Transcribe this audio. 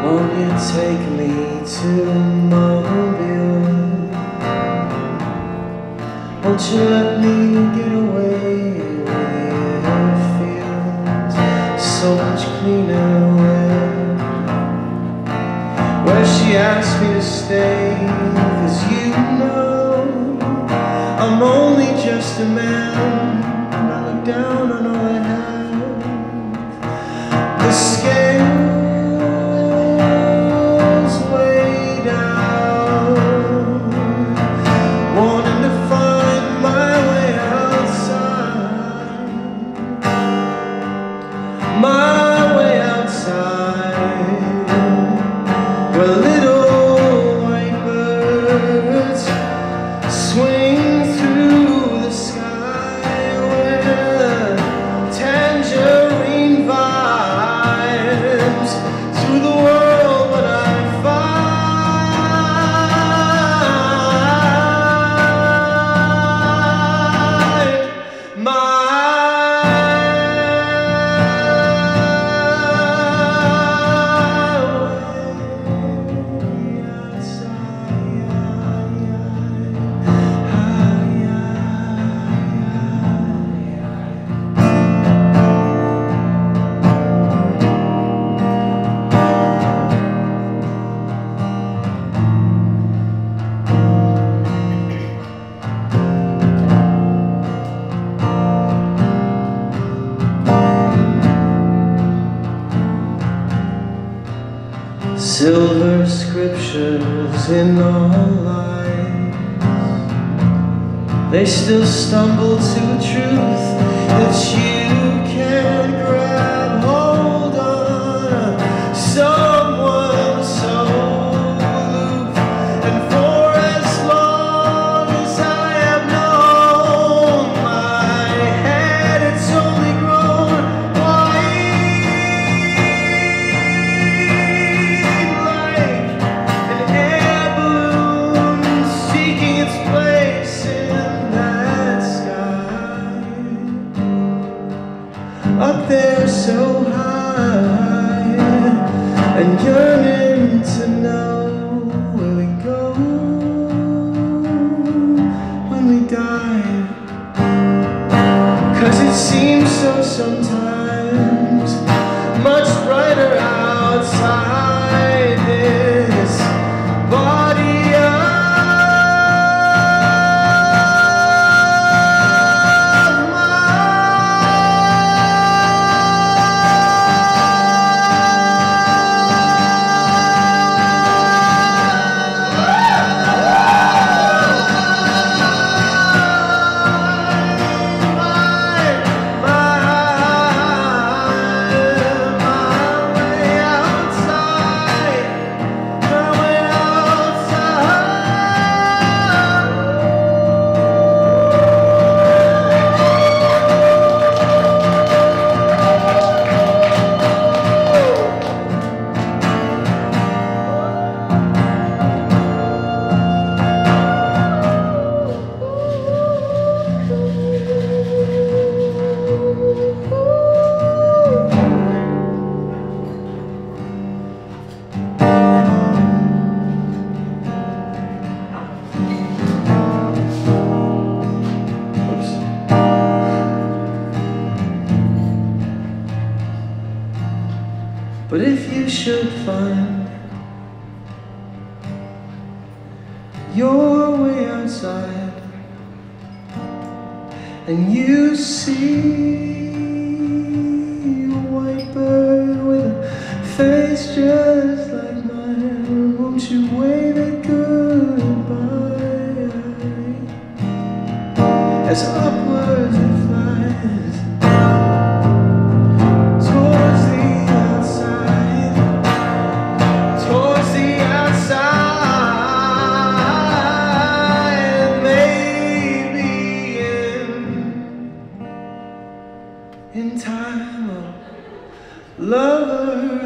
Won't you take me to Mobile? Won't you let me get away where it feels so much cleaner, where she asked me to stay? 'Cause you know I'm only just a man, and I look down on all I have. The scales way down, wanting to find my way outside, my way outside, where little white birds swing through the sky, where tangerine vibes through the world when I find my silver scriptures in all lies, they still stumble to a truth that you can't grab hold on. Someone so aloof, and for as long as I have known my head, it's only grown up there so high, and yearning to know where we go when we die. 'Cause it seems so sometimes much brighter outside this body But if you should find your way outside, and you see a white bird with a face just like mine, won't you wave it goodbye as upwards it flies towards the outside, maybe in time a lover